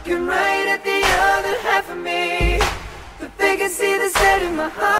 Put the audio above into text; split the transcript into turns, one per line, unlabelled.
looking right at the other half of me, but they can see the set in my heart.